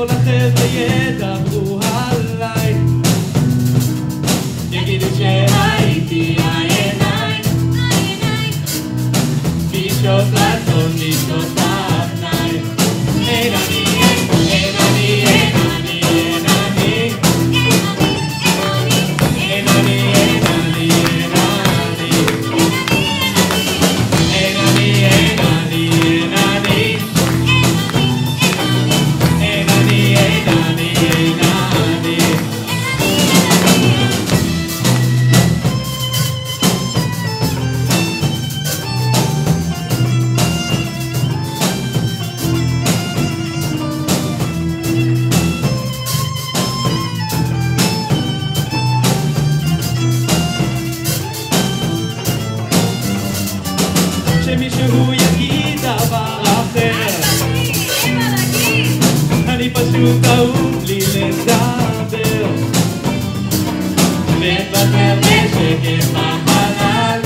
כל החבר'ה ידברו עליי, יגידו שהייתי העיניים, פגישות לעשות, פגישות בפנאי. אין אני, אין אני, אין אני, אין אני, אין אני, אין אני, אין אני, אין אני, אין אני, אין אני, אין אני, אין אני. שמישהו יגיד דבר אחר, אני פשוט אהוב לי לדבר, להתבטר בשקט בחלל,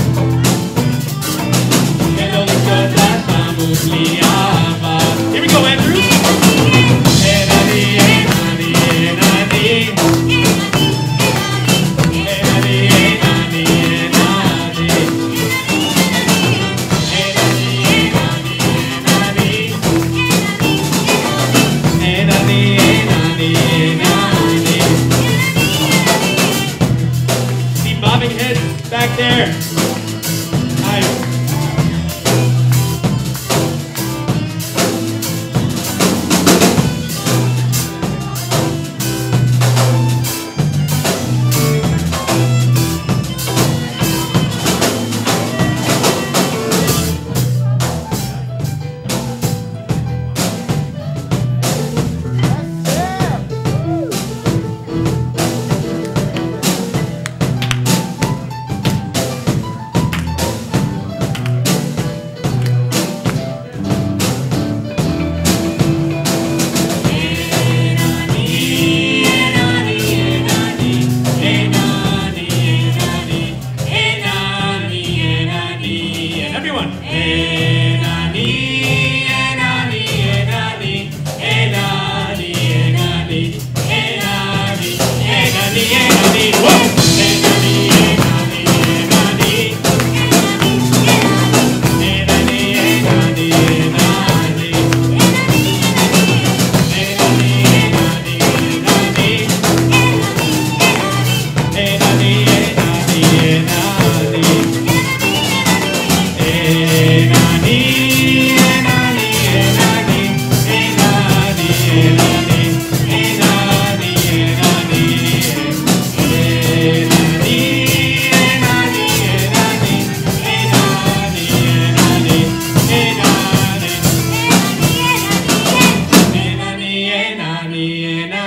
ולא לשתות לשם ובלי אהבה. Here we go, Andrew. אין אני, אין אני, אין אני, אין אני, אין אני, אין bobbing heads back there. Nice. Everyone. Ein Ani, Ein Ani, Ein Ani, Ein Ani, Ein Ani, Ein Ani, Ein Ani, Ein Ani, whoa! Ein Ani, Ein Ani, Ein Ani, Ein Ani, Ein Ani, Ein Ani, Ein Ani, Ein Ani, Ein Ani, Ein Ani, Ein Ani, Ein Ani. Ein Ani, Ein Ani, Ein Ani, Ein Ani, Ein Ani, Ein Ani, Ein Ani, Ein Ani, Ein Ani, Ein Ani, Ein Ani, Ein Ani, Ein Ani, Ein Ani, Ein Ani, Ein Ani, Ein Ani.